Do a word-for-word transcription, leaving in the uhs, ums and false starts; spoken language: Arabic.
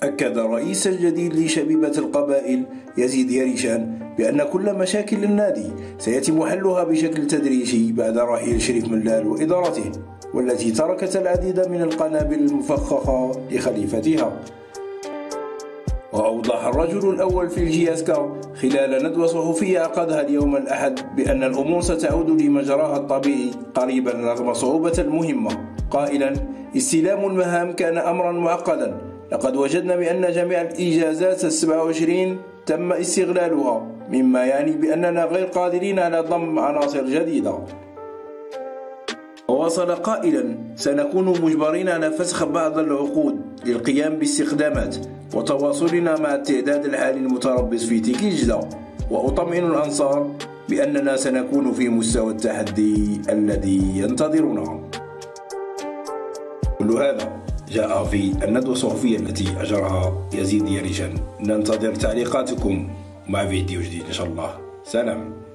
أكد الرئيس الجديد لشبيبة القبائل يزيد يريشان بأن كل مشاكل النادي سيتم حلها بشكل تدريجي بعد رحيل شريف ملال وإدارته، والتي تركت العديد من القنابل المفخخة لخليفتها. وأوضح الرجل الأول في الجياسكا خلال ندوة صحفية عقدها اليوم الأحد بأن الأمور ستعود لمجراها الطبيعي قريبا رغم صعوبة المهمة، قائلا: استلام المهام كان أمرا معقدا، لقد وجدنا بأن جميع الإجازات السبع وعشرين تم استغلالها، مما يعني بأننا غير قادرين على ضم عناصر جديدة. وواصل قائلا: سنكون مجبرين على فسخ بعض العقود للقيام باستخدامات وتواصلنا مع التعداد الحالي المتربص في تيكيجدا، وأطمئن الأنصار بأننا سنكون في مستوى التحدي الذي ينتظرنا. كل هذا جاء في الندوة الصحفية التي أجرها يزيد يريشان. ننتظر تعليقاتكم مع فيديو جديد إن شاء الله. سلام.